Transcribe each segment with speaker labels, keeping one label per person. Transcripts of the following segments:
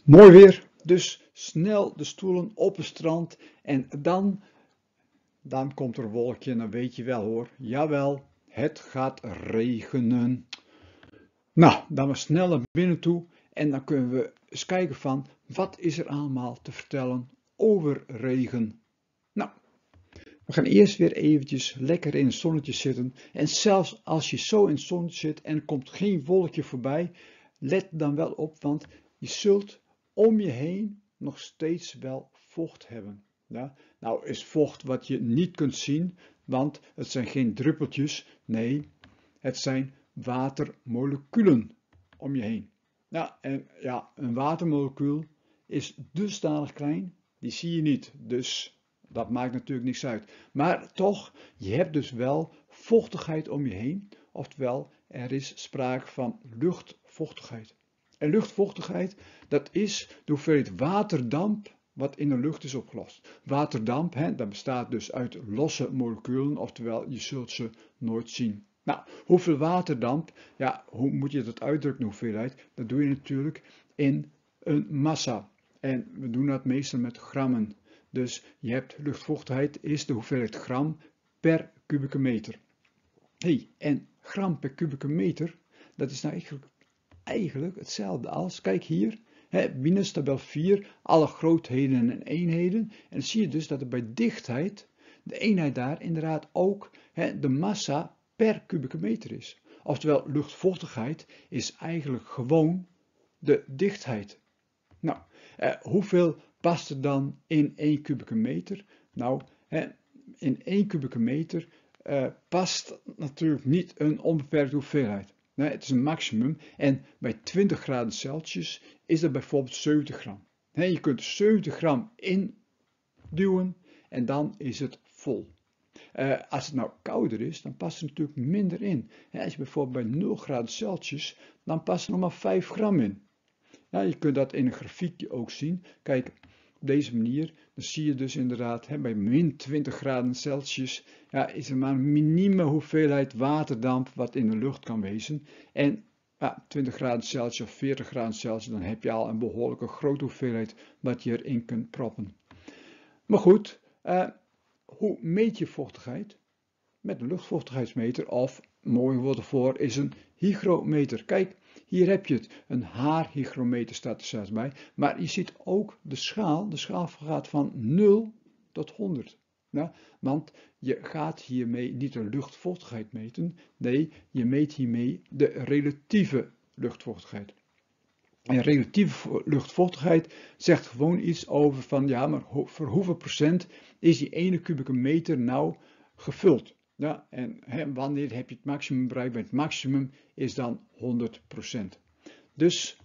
Speaker 1: Mooi weer, dus snel de stoelen op het strand en dan komt er een wolkje en dan weet je wel hoor, jawel, het gaat regenen. Nou, dan maar snel naar binnen toe en dan kunnen we eens kijken van wat is er allemaal te vertellen over regen. Nou, we gaan eerst weer eventjes lekker in het zonnetje zitten en zelfs als je zo in het zonnetje zit en er komt geen wolkje voorbij, let dan wel op, want je zult om je heen nog steeds wel vocht hebben. Ja? Nou is vocht wat je niet kunt zien, want het zijn geen druppeltjes, nee, het zijn watermoleculen om je heen. Ja, en ja, een watermolecuul is dusdanig klein, die zie je niet, dus dat maakt natuurlijk niks uit. Maar toch, je hebt dus wel vochtigheid om je heen, oftewel er is sprake van luchtvochtigheid. En luchtvochtigheid, dat is de hoeveelheid waterdamp wat in de lucht is opgelost. Waterdamp, dat bestaat dus uit losse moleculen, oftewel je zult ze nooit zien. Nou, hoeveel waterdamp, ja, hoe moet je dat uitdrukken, de hoeveelheid? Dat doe je natuurlijk in een massa. En we doen dat meestal met grammen. Dus je hebt luchtvochtigheid is de hoeveelheid gram per kubieke meter. En gram per kubieke meter, dat is nou eigenlijk hetzelfde als, kijk hier, Wieners tabel 4, alle grootheden en eenheden. En dan zie je dus dat er bij dichtheid, de eenheid daar inderdaad ook de massa per kubieke meter is. Oftewel, luchtvochtigheid is eigenlijk gewoon de dichtheid. Nou, hoeveel past er dan in 1 kubieke meter? Nou, in 1 kubieke meter past natuurlijk niet een onbeperkte hoeveelheid. Nee, het is een maximum en bij 20 graden Celsius is dat bijvoorbeeld 70 gram. Je kunt 70 gram induwen en dan is het vol. Als het nou kouder is, dan past er natuurlijk minder in. Als je bijvoorbeeld bij 0 graden Celsius, dan past er nog maar 5 gram in. Ja, je kunt dat in een grafiekje ook zien. Kijk, op deze manier, dan zie je dus inderdaad, bij min 20 graden Celsius, ja, is er maar een minieme hoeveelheid waterdamp wat in de lucht kan wezen. En 20 graden Celsius of 40 graden Celsius, dan heb je al een behoorlijke grote hoeveelheid wat je erin kunt proppen. Maar goed, hoe meet je vochtigheid? Met een luchtvochtigheidsmeter of, mooi woord ervoor, is een hygrometer. Kijk, hier heb je het. Een haarhygrometer staat er zelfs bij. Maar je ziet ook de schaal. De schaal gaat van 0 tot 100. Ja, want je gaat hiermee niet de luchtvochtigheid meten. Nee, je meet hiermee de relatieve luchtvochtigheid. En relatieve luchtvochtigheid zegt gewoon iets over van, ja, maar voor hoeveel procent is die ene kubieke meter nou gevuld? Ja, en wanneer heb je het maximum bereikt? Bij het maximum is dan 100%. Dus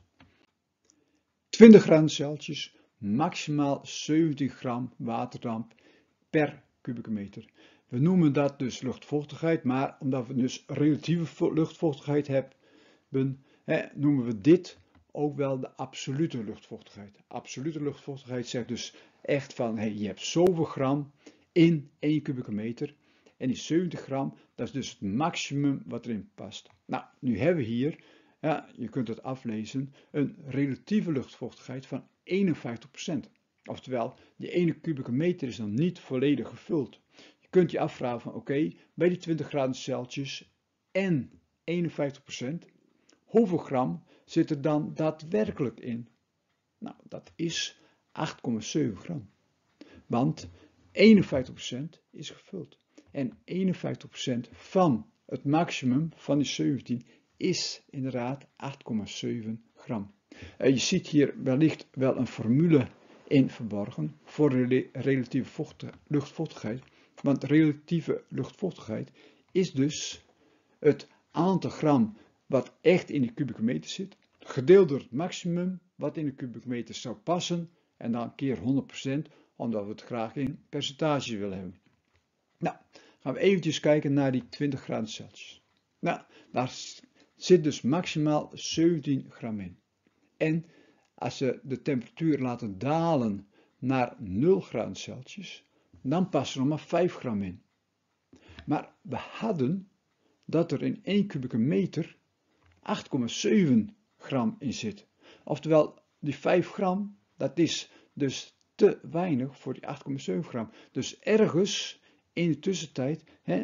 Speaker 1: 20 graden Celsius, maximaal 17 gram waterdamp per kubieke meter. We noemen dat dus luchtvochtigheid, maar omdat we dus relatieve luchtvochtigheid hebben, noemen we dit ook wel de absolute luchtvochtigheid. Absolute luchtvochtigheid zegt dus echt van, je hebt zoveel gram in 1 kubieke meter. En die 70 gram, dat is dus het maximum wat erin past. Nou, nu hebben we hier, je kunt het aflezen, een relatieve luchtvochtigheid van 51%. Oftewel, die 1 kubieke meter is dan niet volledig gevuld. Je kunt je afvragen van, oké, bij die 20 graden Celsius en 51%, hoeveel gram zit er dan daadwerkelijk in? Nou, dat is 8,7 gram. Want 51% is gevuld. En 51% van het maximum van die 17 is inderdaad 8,7 gram. Je ziet hier wellicht wel een formule in verborgen voor relatieve luchtvochtigheid. Want relatieve luchtvochtigheid is dus het aantal gram wat echt in de kubieke meter zit, gedeeld door het maximum wat in de kubieke meter zou passen, en dan keer 100%, omdat we het graag in percentage willen hebben. Nou, gaan we eventjes kijken naar die 20 graden Celsius. Nou, daar zit dus maximaal 17 gram in. En als we de temperatuur laten dalen naar 0 graden Celsius, dan past er nog maar 5 gram in. Maar we hadden dat er in 1 kubieke meter 8,7 gram in zit. Oftewel, die 5 gram, dat is dus te weinig voor die 8,7 gram. Dus ergens in de tussentijd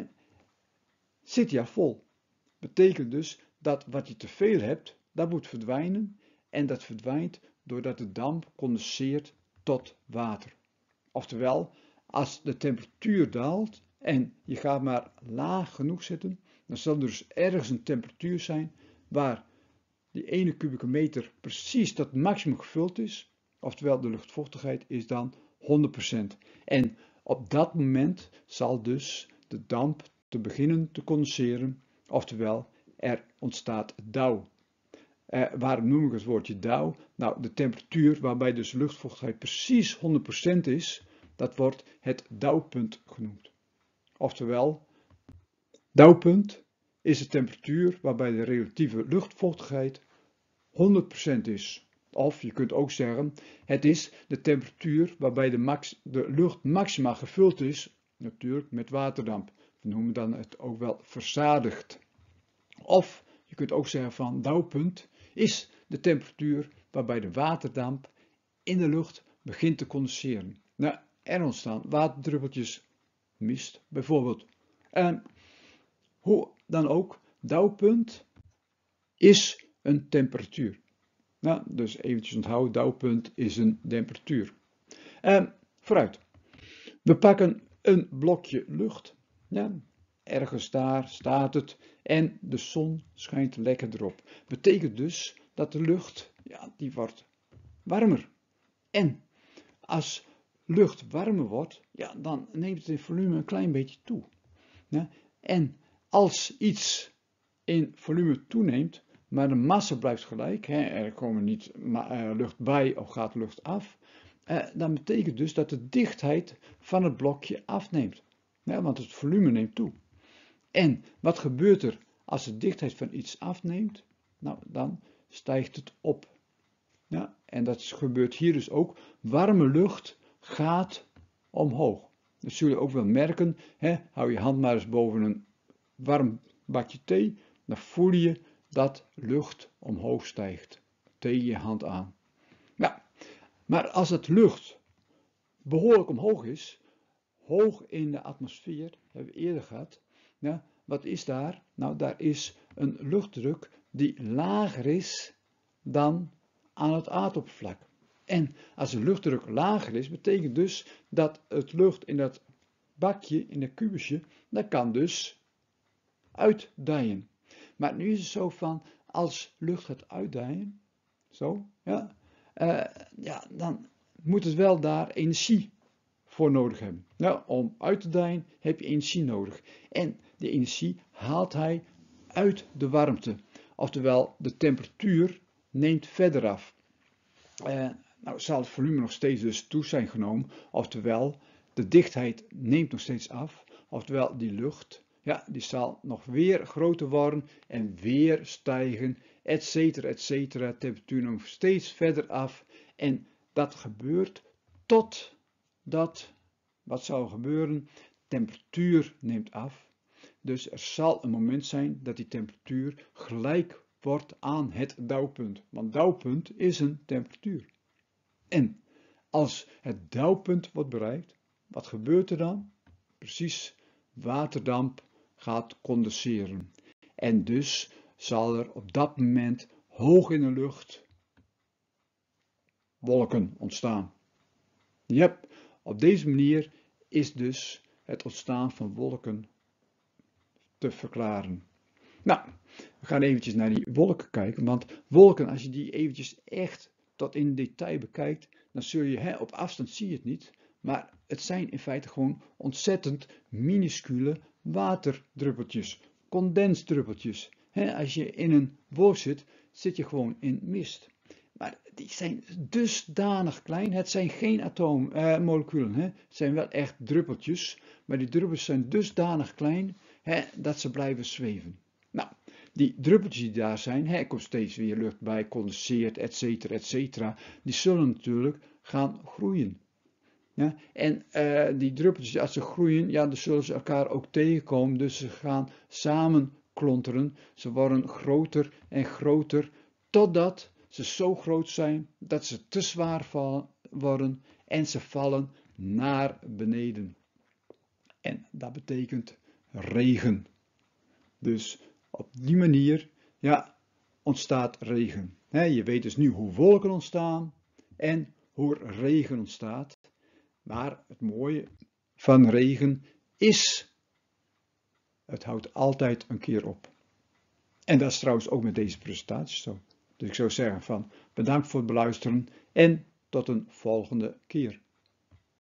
Speaker 1: zit hij al vol. Betekent dus dat wat je te veel hebt, dat moet verdwijnen. En dat verdwijnt doordat de damp condenseert tot water. Oftewel, als de temperatuur daalt en je gaat maar laag genoeg zitten, dan zal er dus ergens een temperatuur zijn waar die 1 kubieke meter precies tot het maximum gevuld is. Oftewel, de luchtvochtigheid is dan 100%. En op dat moment zal dus de damp te beginnen te condenseren. Oftewel, er ontstaat dauw. Waarom noem ik het woordje dauw? Nou, de temperatuur waarbij dus luchtvochtigheid precies 100% is, dat wordt het dauwpunt genoemd. Oftewel, dauwpunt is de temperatuur waarbij de relatieve luchtvochtigheid 100% is. Of je kunt ook zeggen, het is de temperatuur waarbij de lucht maximaal gevuld is, natuurlijk met waterdamp. We noemen dan het ook wel verzadigd. Of je kunt ook zeggen van dauwpunt is de temperatuur waarbij de waterdamp in de lucht begint te condenseren. Nou, er ontstaan waterdruppeltjes, mist bijvoorbeeld. Hoe dan ook, dauwpunt is een temperatuur. Nou, dus eventjes onthouden, dauwpunt is een temperatuur. Vooruit. We pakken een blokje lucht. Ja, ergens daar staat het en de zon schijnt lekker erop. Betekent dus dat de lucht, ja, die wordt warmer. En als lucht warmer wordt, ja, dan neemt het in volume een klein beetje toe. Ja, en als iets in volume toeneemt, maar de massa blijft gelijk, er komen niet lucht bij of gaat lucht af, dan betekent dus dat de dichtheid van het blokje afneemt. Ja, want het volume neemt toe. En wat gebeurt er als de dichtheid van iets afneemt? Nou, dan stijgt het op. Ja, en dat gebeurt hier dus ook. Warme lucht gaat omhoog. Dat zul je ook wel merken. Hou je hand maar eens boven een warm bakje thee. Dan voel je dat lucht omhoog stijgt. Tegen je hand aan. Ja, maar als het lucht behoorlijk omhoog is, hoog in de atmosfeer, hebben we eerder gehad. Ja, wat is daar? Nou, daar is een luchtdruk die lager is dan aan het aardoppervlak. En als de luchtdruk lager is, betekent dus dat het lucht in dat bakje, in dat kubusje, dat kan dus uitdijen. Maar nu is het zo van, als lucht gaat uitdijen, zo, ja, dan moet het wel daar energie voor nodig hebben. Nou, om uit te dijen heb je energie nodig. En die energie haalt hij uit de warmte. Oftewel, de temperatuur neemt verder af. Nou zal het volume nog steeds dus toe zijn genomen. Oftewel, de dichtheid neemt nog steeds af. Oftewel, die lucht, ja, die zal nog weer groter worden en weer stijgen, etcetera, etcetera. De temperatuur neemt nog steeds verder af. En dat gebeurt totdat, wat zou gebeuren? Temperatuur neemt af. Dus er zal een moment zijn dat die temperatuur gelijk wordt aan het dauwpunt. Want dauwpunt is een temperatuur. En als het dauwpunt wordt bereikt, wat gebeurt er dan? Precies, waterdamp gaat condenseren. En dus zal er op dat moment hoog in de lucht wolken ontstaan. Yep, op deze manier is dus het ontstaan van wolken te verklaren. Nou, we gaan eventjes naar die wolken kijken, want wolken, als je die eventjes echt tot in detail bekijkt, dan zul je, op afstand zie je het niet, maar het zijn in feite gewoon ontzettend minuscule waterdruppeltjes, condensdruppeltjes. Als je in een wolk zit, zit je gewoon in mist. Maar die zijn dusdanig klein, het zijn geen moleculen, het zijn wel echt druppeltjes, maar die druppels zijn dusdanig klein dat ze blijven zweven. Nou, die druppeltjes die daar zijn, er komt steeds weer lucht bij, condenseert, etcetera, etcetera, die zullen natuurlijk gaan groeien. Ja, en die druppeltjes, als ze groeien, ja, dan zullen ze elkaar ook tegenkomen, dus ze gaan samen klonteren, ze worden groter en groter, totdat ze zo groot zijn dat ze te zwaar worden en ze vallen naar beneden. En dat betekent regen. Dus op die manier, ja, ontstaat regen. Je weet dus nu hoe wolken ontstaan en hoe regen ontstaat. Maar het mooie van regen is, het houdt altijd een keer op. En dat is trouwens ook met deze presentatie zo. Dus ik zou zeggen van bedankt voor het beluisteren en tot een volgende keer.